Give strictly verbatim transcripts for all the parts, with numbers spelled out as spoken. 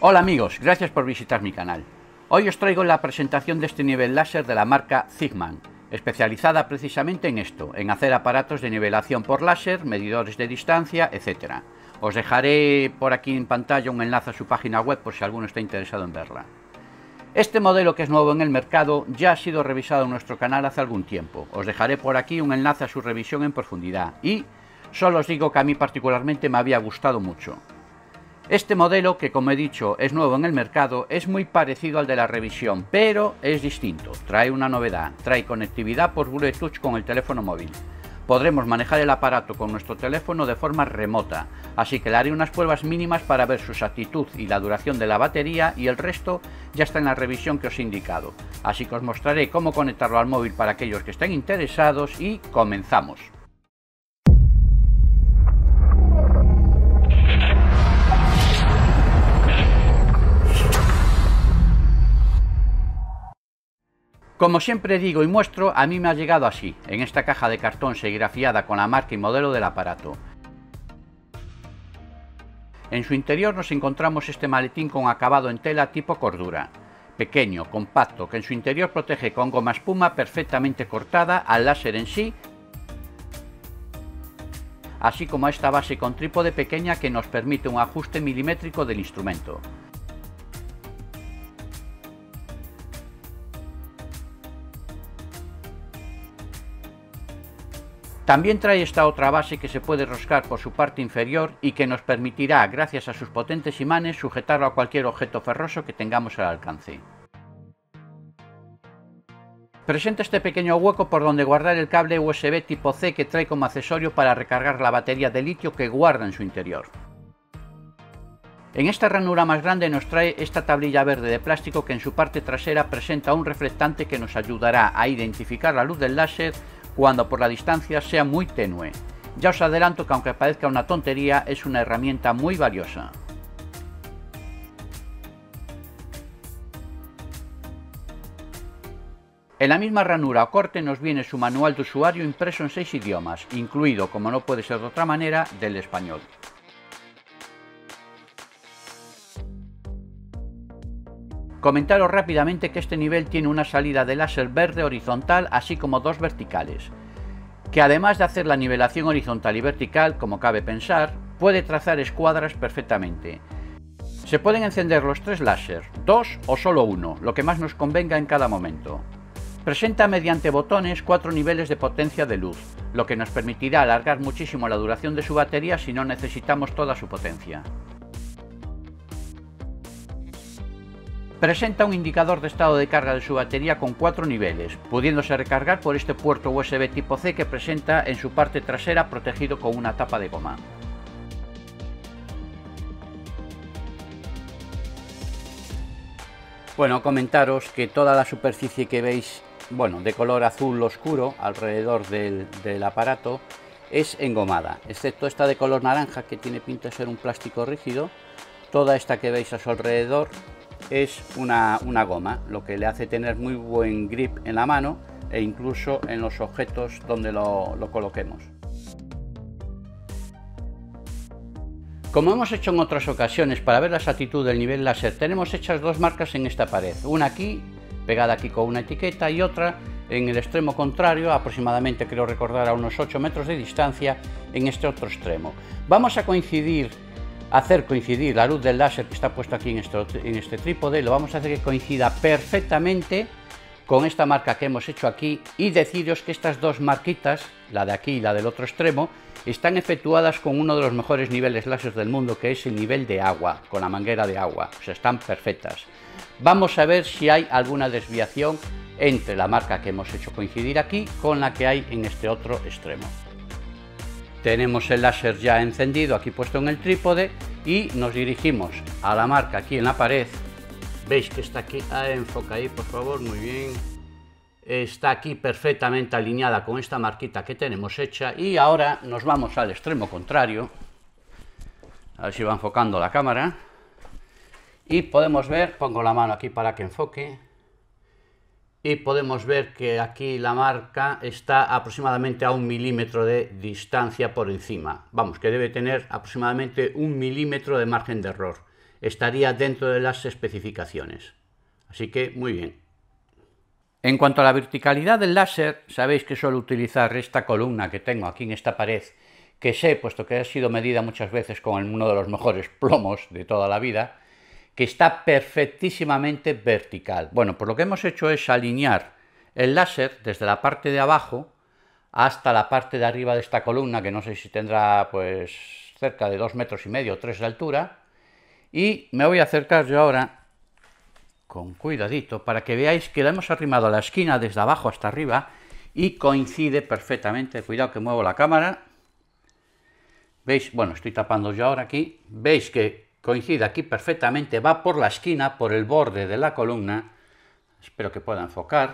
Hola amigos, gracias por visitar mi canal. Hoy os traigo la presentación de este nivel láser de la marca Zigman, especializada precisamente en esto, en hacer aparatos de nivelación por láser, medidores de distancia, etcétera. Os dejaré por aquí en pantalla un enlace a su página web por si alguno está interesado en verla. Este modelo, que es nuevo en el mercado, ya ha sido revisado en nuestro canal hace algún tiempo. Os dejaré por aquí un enlace a su revisión en profundidad y solo os digo que a mí particularmente me había gustado mucho. Este modelo, que como he dicho es nuevo en el mercado, es muy parecido al de la revisión, pero es distinto. Trae una novedad, trae conectividad por Bluetooth con el teléfono móvil. Podremos manejar el aparato con nuestro teléfono de forma remota, así que le haré unas pruebas mínimas para ver su exactitud y la duración de la batería, y el resto ya está en la revisión que os he indicado. Así que os mostraré cómo conectarlo al móvil para aquellos que estén interesados y comenzamos. Como siempre digo y muestro, a mí me ha llegado así, en esta caja de cartón serigrafiada con la marca y modelo del aparato. En su interior nos encontramos este maletín con acabado en tela tipo cordura, pequeño, compacto, que en su interior protege con goma espuma perfectamente cortada al láser en sí, así como a esta base con trípode pequeña que nos permite un ajuste milimétrico del instrumento. También trae esta otra base que se puede roscar por su parte inferior y que nos permitirá, gracias a sus potentes imanes, sujetarlo a cualquier objeto ferroso que tengamos al alcance. Presenta este pequeño hueco por donde guardar el cable U S B tipo C que trae como accesorio para recargar la batería de litio que guarda en su interior. En esta ranura más grande nos trae esta tablilla verde de plástico que en su parte trasera presenta un reflectante que nos ayudará a identificar la luz del láser cuando por la distancia sea muy tenue. Ya os adelanto que, aunque parezca una tontería, es una herramienta muy valiosa. En la misma ranura o corte nos viene su manual de usuario impreso en seis idiomas, incluido, como no puede ser de otra manera, del español. Comentaros rápidamente que este nivel tiene una salida de láser verde horizontal, así como dos verticales, que además de hacer la nivelación horizontal y vertical, como cabe pensar, puede trazar escuadras perfectamente. Se pueden encender los tres láser, dos o solo uno, lo que más nos convenga en cada momento. Presenta mediante botones cuatro niveles de potencia de luz, lo que nos permitirá alargar muchísimo la duración de su batería si no necesitamos toda su potencia. Presenta un indicador de estado de carga de su batería con cuatro niveles, pudiéndose recargar por este puerto U S B tipo C que presenta en su parte trasera, protegido con una tapa de goma. Bueno, comentaros que toda la superficie que veis, bueno, de color azul oscuro alrededor del, del aparato es engomada, excepto esta de color naranja que tiene pinta de ser un plástico rígido. Toda esta que veis a su alrededor es una, una goma, lo que le hace tener muy buen grip en la mano e incluso en los objetos donde lo, lo coloquemos. Como hemos hecho en otras ocasiones para ver la exactitud del nivel láser, tenemos hechas dos marcas en esta pared, una aquí, pegada aquí con una etiqueta, y otra en el extremo contrario, aproximadamente, creo recordar, a unos ocho metros de distancia, en este otro extremo. Vamos a coincidir hacer coincidir la luz del láser que está puesto aquí en este, en este trípode, lo vamos a hacer que coincida perfectamente con esta marca que hemos hecho aquí, y deciros que estas dos marquitas, la de aquí y la del otro extremo, están efectuadas con uno de los mejores niveles láser del mundo, que es el nivel de agua, con la manguera de agua, o sea, están perfectas. Vamos a ver si hay alguna desviación entre la marca que hemos hecho coincidir aquí con la que hay en este otro extremo. Tenemos el láser ya encendido aquí puesto en el trípode y nos dirigimos a la marca aquí en la pared. Veis que está aquí, ah, enfoca ahí por favor, muy bien. Está aquí perfectamente alineada con esta marquita que tenemos hecha, y ahora nos vamos al extremo contrario. A ver si va enfocando la cámara. Y podemos ver, pongo la mano aquí para que enfoque. Y podemos ver que aquí la marca está aproximadamente a un milímetro de distancia por encima. Vamos, que debe tener aproximadamente un milímetro de margen de error. estaría dentro de las especificaciones. Así que muy bien. En cuanto a la verticalidad del láser, sabéis que suelo utilizar esta columna que tengo aquí en esta pared, que sé, puesto que ha sido medida muchas veces con uno de los mejores plomos de toda la vida, que está perfectísimamente vertical. Bueno, pues lo que hemos hecho es alinear el láser desde la parte de abajo hasta la parte de arriba de esta columna, que no sé si tendrá pues cerca de dos metros y medio o tres de altura, y me voy a acercar yo ahora con cuidadito para que veáis que la hemos arrimado a la esquina desde abajo hasta arriba y coincide perfectamente. Cuidado que muevo la cámara. ¿Veis? Bueno, estoy tapando yo ahora aquí. ¿Veis que coincide aquí perfectamente? Va por la esquina, por el borde de la columna. Espero que pueda enfocar.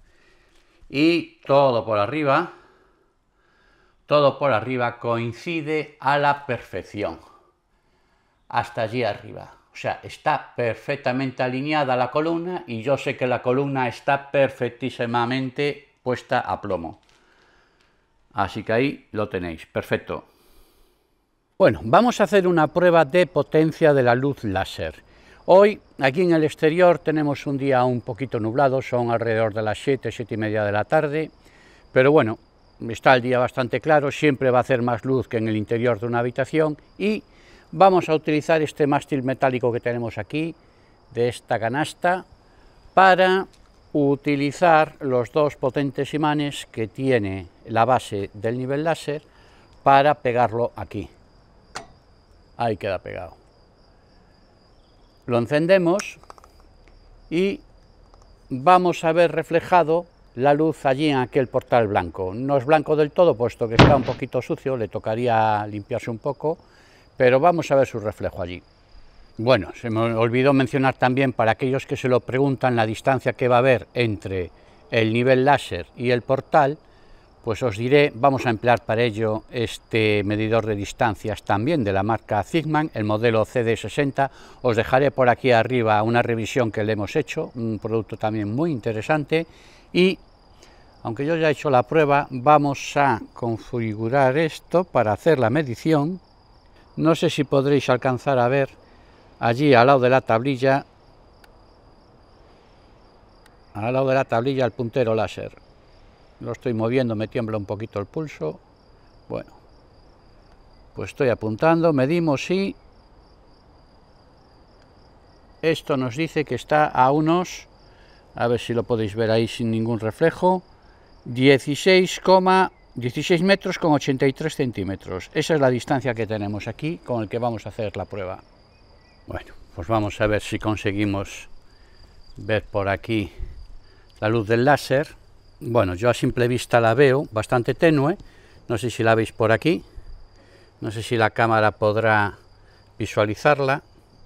Y todo por arriba, todo por arriba coincide a la perfección. Hasta allí arriba. O sea, está perfectamente alineada la columna y yo sé que la columna está perfectísimamente puesta a plomo. Así que ahí lo tenéis, perfecto. Bueno, vamos a hacer una prueba de potencia de la luz láser. Hoy, aquí en el exterior, tenemos un día un poquito nublado, son alrededor de las siete, siete y media de la tarde, pero bueno, está el día bastante claro, siempre va a hacer más luz que en el interior de una habitación y vamos a utilizar este mástil metálico que tenemos aquí, de esta canasta, para utilizar los dos potentes imanes que tiene la base del nivel láser para pegarlo aquí. Ahí queda pegado. Lo encendemos y vamos a ver reflejado la luz allí en aquel portal blanco. No es blanco del todo, puesto que está un poquito sucio, le tocaría limpiarse un poco, pero vamos a ver su reflejo allí. Bueno, se me olvidó mencionar también, para aquellos que se lo preguntan, la distancia que va a haber entre el nivel láser y el portal, pues os diré, vamos a emplear para ello este medidor de distancias también de la marca Zigman, el modelo C D sesenta. Os dejaré por aquí arriba una revisión que le hemos hecho, un producto también muy interesante. Y aunque yo ya he hecho la prueba, vamos a configurar esto para hacer la medición. No sé si podréis alcanzar a ver allí al lado de la tablilla, al lado de la tablilla el puntero láser. Lo estoy moviendo, me tiembla un poquito el pulso. Bueno, pues estoy apuntando, medimos y esto nos dice que está a unos, a ver si lo podéis ver ahí sin ningún reflejo, dieciséis metros con ochenta y tres centímetros. Esa es la distancia que tenemos aquí con el que vamos a hacer la prueba. Bueno, pues vamos a ver si conseguimos ver por aquí la luz del láser. Bueno, yo a simple vista la veo bastante tenue, no sé si la veis por aquí, no sé si la cámara podrá visualizarla.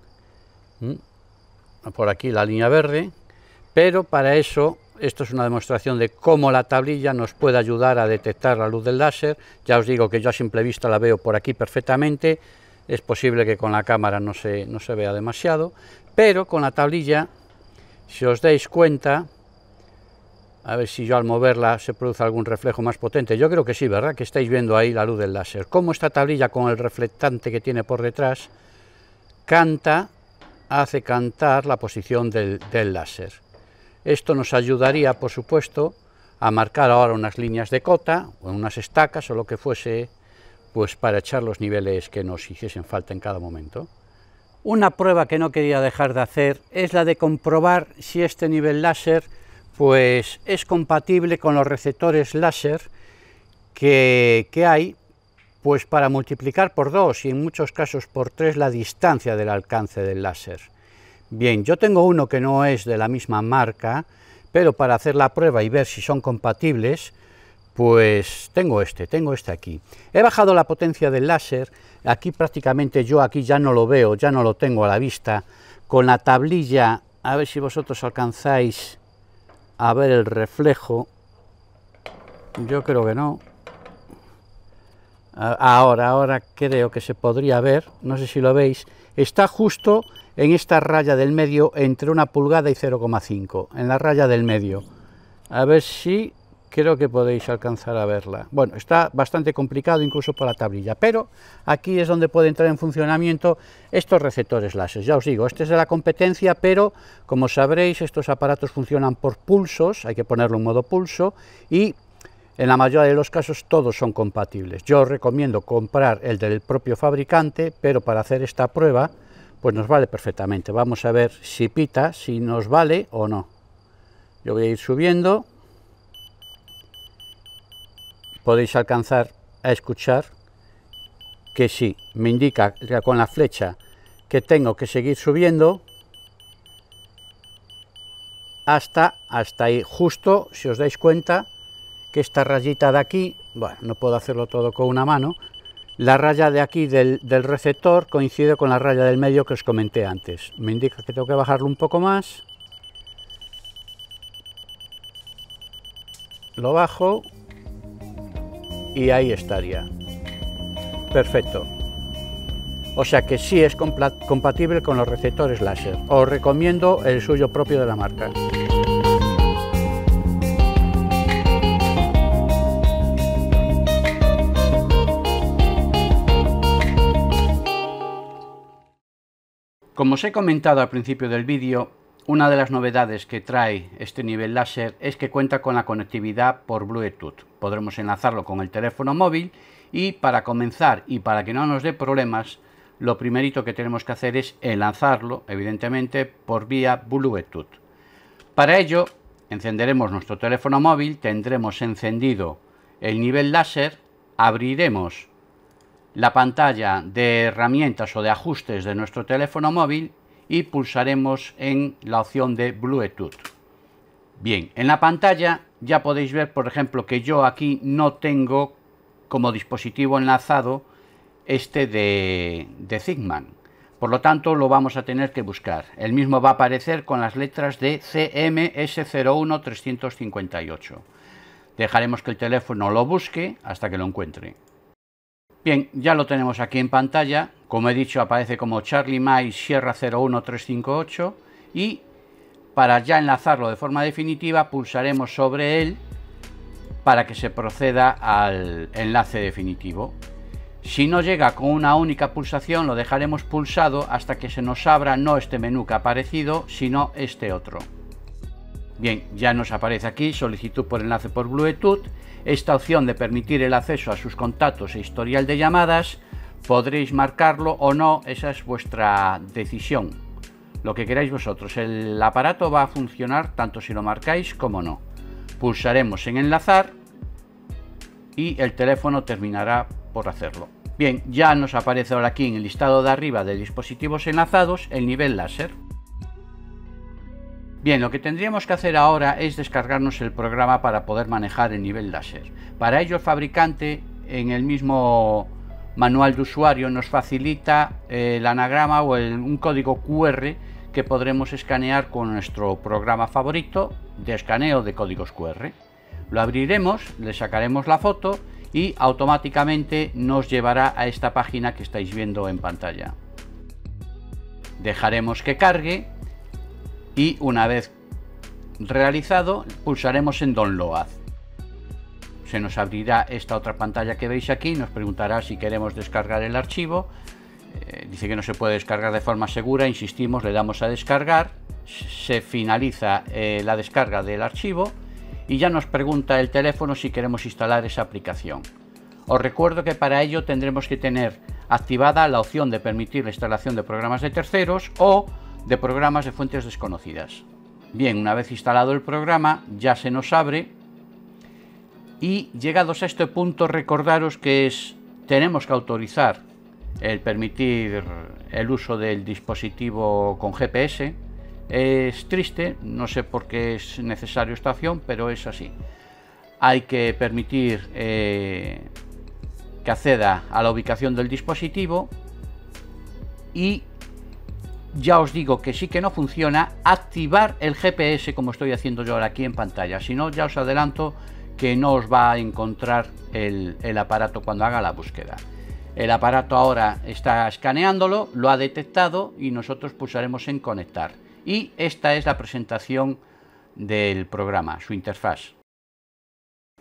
Por aquí la línea verde, pero para eso, esto es una demostración de cómo la tablilla nos puede ayudar a detectar la luz del láser. Ya os digo que yo a simple vista la veo por aquí perfectamente, es posible que con la cámara no se, no se vea demasiado, pero con la tablilla, si os dais cuenta, a ver si yo al moverla se produce algún reflejo más potente. Yo creo que sí, ¿verdad? Que estáis viendo ahí la luz del láser. Cómo esta tablilla, con el reflectante que tiene por detrás, canta, hace cantar la posición del, del láser. Esto nos ayudaría, por supuesto, a marcar ahora unas líneas de cota, o unas estacas, o lo que fuese, pues para echar los niveles que nos hiciesen falta en cada momento. Una prueba que no quería dejar de hacer es la de comprobar si este nivel láser pues es compatible con los receptores láser que, que hay, pues para multiplicar por dos y en muchos casos por tres la distancia del alcance del láser. Bien, yo tengo uno que no es de la misma marca, pero para hacer la prueba y ver si son compatibles, pues tengo este, tengo este aquí. He bajado la potencia del láser, aquí prácticamente yo aquí ya no lo veo, ya no lo tengo a la vista, con la tablilla, a ver si vosotros alcanzáis a ver el reflejo, yo creo que no. Ahora, ahora creo que se podría ver, no sé si lo veis, está justo en esta raya del medio entre una pulgada y cero coma cinco, en la raya del medio. A ver si creo que podéis alcanzar a verla. Bueno, está bastante complicado incluso por la tablilla, pero aquí es donde puede entrar en funcionamiento estos receptores láser. Ya os digo, este es de la competencia, pero como sabréis, estos aparatos funcionan por pulsos, hay que ponerlo en modo pulso, y en la mayoría de los casos todos son compatibles. Yo os recomiendo comprar el del propio fabricante, pero para hacer esta prueba, pues nos vale perfectamente. Vamos a ver si pita, si nos vale o no. Yo voy a ir subiendo. Podéis alcanzar a escuchar que sí, me indica con la flecha que tengo que seguir subiendo hasta, hasta ahí, justo, si os dais cuenta, que esta rayita de aquí, bueno, no puedo hacerlo todo con una mano, la raya de aquí del, del receptor coincide con la raya del medio que os comenté antes. Me indica que tengo que bajarlo un poco más. Lo bajo. Y ahí estaría. Perfecto. O sea que sí es compatible con los receptores láser. Os recomiendo el suyo propio de la marca. Como os he comentado al principio del vídeo, una de las novedades que trae este nivel láser es que cuenta con la conectividad por Bluetooth. Podremos enlazarlo con el teléfono móvil y para comenzar y para que no nos dé problemas, lo primerito que tenemos que hacer es enlazarlo, evidentemente, por vía Bluetooth. Para ello, encenderemos nuestro teléfono móvil, tendremos encendido el nivel láser, abriremos la pantalla de herramientas o de ajustes de nuestro teléfono móvil y pulsaremos en la opción de Bluetooth. Bien, en la pantalla ya podéis ver, por ejemplo, que yo aquí no tengo como dispositivo enlazado este de, de Zigman. Por lo tanto, lo vamos a tener que buscar. El mismo va a aparecer con las letras de C M S cero uno tres cinco ocho. Dejaremos que el teléfono lo busque hasta que lo encuentre. Bien, ya lo tenemos aquí en pantalla. Como he dicho, aparece como Charlie Mike Sierra cero uno tres cinco ocho y para ya enlazarlo de forma definitiva pulsaremos sobre él para que se proceda al enlace definitivo. Si no llega con una única pulsación, lo dejaremos pulsado hasta que se nos abra no este menú que ha aparecido, sino este otro. Bien, ya nos aparece aquí solicitud por enlace por Bluetooth. Esta opción de permitir el acceso a sus contactos e historial de llamadas, podréis marcarlo o no, esa es vuestra decisión, lo que queráis vosotros. El aparato va a funcionar tanto si lo marcáis como no. Pulsaremos en enlazar y el teléfono terminará por hacerlo. Bien, ya nos aparece ahora aquí en el listado de arriba de dispositivos enlazados el nivel láser. Bien, lo que tendríamos que hacer ahora es descargarnos el programa para poder manejar el nivel láser. Para ello el fabricante en el mismo manual de usuario nos facilita el anagrama o el, un código Q R que podremos escanear con nuestro programa favorito de escaneo de códigos Q R. Lo abriremos, le sacaremos la foto y automáticamente nos llevará a esta página que estáis viendo en pantalla. Dejaremos que cargue y una vez realizado pulsaremos en Download. Se nos abrirá esta otra pantalla que veis aquí, nos preguntará si queremos descargar el archivo. Eh, dice que no se puede descargar de forma segura, insistimos, le damos a descargar, se finaliza eh, la descarga del archivo y ya nos pregunta el teléfono si queremos instalar esa aplicación. Os recuerdo que para ello tendremos que tener activada la opción de permitir la instalación de programas de terceros o de programas de fuentes desconocidas. Bien, una vez instalado el programa ya se nos abre y llegados a este punto recordaros que es, tenemos que autorizar el permitir el uso del dispositivo con G P S. Es triste, no sé por qué es necesario esta opción, pero es así. Hay que permitir eh, que acceda a la ubicación del dispositivo y ya os digo que sí que no funciona activar el G P S como estoy haciendo yo ahora aquí en pantalla, si no ya os adelanto que no os va a encontrar el, el aparato cuando haga la búsqueda. El aparato ahora está escaneándolo, lo ha detectado y nosotros pulsaremos en conectar. Y esta es la presentación del programa, su interfaz.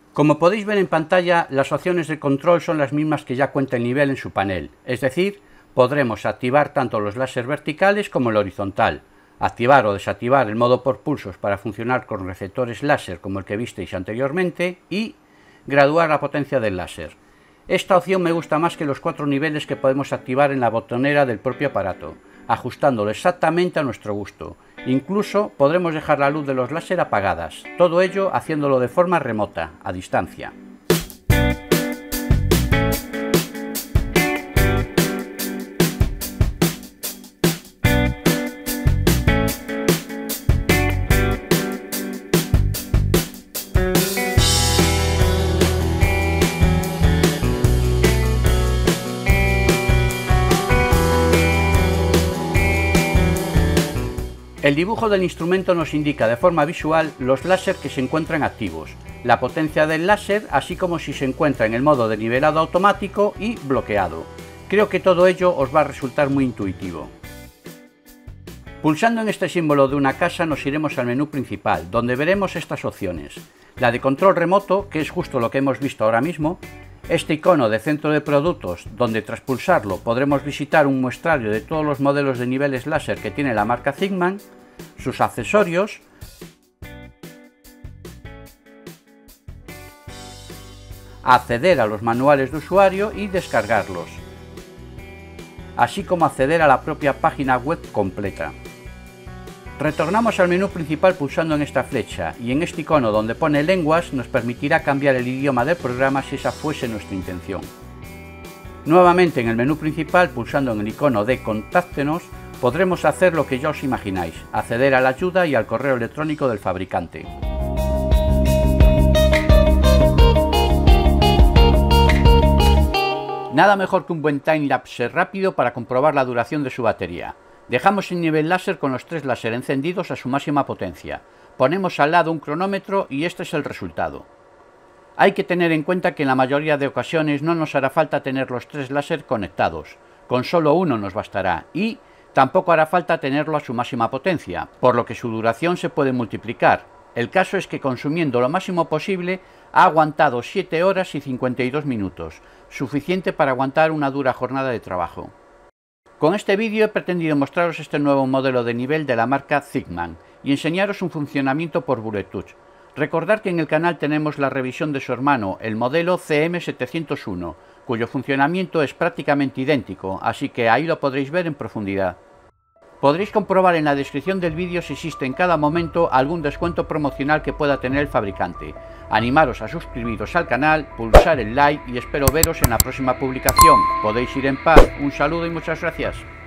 Como podéis ver en pantalla, las opciones de control son las mismas que ya cuenta el nivel en su panel, es decir, podremos activar tanto los láser verticales como el horizontal, activar o desactivar el modo por pulsos para funcionar con receptores láser como el que visteis anteriormente y graduar la potencia del láser. Esta opción me gusta más que los cuatro niveles que podemos activar en la botonera del propio aparato, ajustándolo exactamente a nuestro gusto. Incluso podremos dejar la luz de los láser apagadas, todo ello haciéndolo de forma remota, a distancia. El dibujo del instrumento nos indica de forma visual los láser que se encuentran activos, la potencia del láser, así como si se encuentra en el modo de nivelado automático y bloqueado. Creo que todo ello os va a resultar muy intuitivo. Pulsando en este símbolo de una casa nos iremos al menú principal, donde veremos estas opciones. La de control remoto, que es justo lo que hemos visto ahora mismo, este icono de centro de productos, donde tras pulsarlo podremos visitar un muestrario de todos los modelos de niveles láser que tiene la marca Zigman, sus accesorios, acceder a los manuales de usuario y descargarlos, así como acceder a la propia página web completa. Retornamos al menú principal pulsando en esta flecha y en este icono donde pone lenguas nos permitirá cambiar el idioma del programa si esa fuese nuestra intención. Nuevamente en el menú principal pulsando en el icono de Contáctenos podremos hacer lo que ya os imagináis, acceder a la ayuda y al correo electrónico del fabricante. Nada mejor que un buen timelapse rápido para comprobar la duración de su batería. Dejamos el nivel láser con los tres láser encendidos a su máxima potencia. Ponemos al lado un cronómetro y este es el resultado. Hay que tener en cuenta que en la mayoría de ocasiones no nos hará falta tener los tres láser conectados. Con solo uno nos bastará y tampoco hará falta tenerlo a su máxima potencia, por lo que su duración se puede multiplicar. El caso es que consumiendo lo máximo posible ha aguantado siete horas y cincuenta y dos minutos, suficiente para aguantar una dura jornada de trabajo. Con este vídeo he pretendido mostraros este nuevo modelo de nivel de la marca Zigman y enseñaros un funcionamiento por Bluetooth. Recordad que en el canal tenemos la revisión de su hermano, el modelo C M setecientos uno, cuyo funcionamiento es prácticamente idéntico, así que ahí lo podréis ver en profundidad. Podréis comprobar en la descripción del vídeo si existe en cada momento algún descuento promocional que pueda tener el fabricante. Animaros a suscribiros al canal, pulsar el like y espero veros en la próxima publicación. Podéis ir en paz, un saludo y muchas gracias.